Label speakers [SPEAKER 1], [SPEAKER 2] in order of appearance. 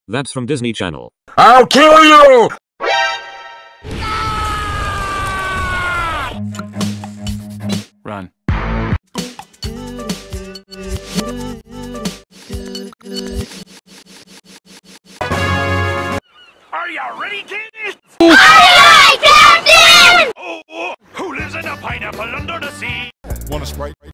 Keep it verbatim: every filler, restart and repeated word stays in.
[SPEAKER 1] That's from Disney Channel.
[SPEAKER 2] I'll kill you!
[SPEAKER 3] Run.
[SPEAKER 4] Are you ready, kids?
[SPEAKER 5] Aye, aye, Captain!
[SPEAKER 4] Oh, who lives in a pineapple under the sea?
[SPEAKER 2] Wanna Sprite?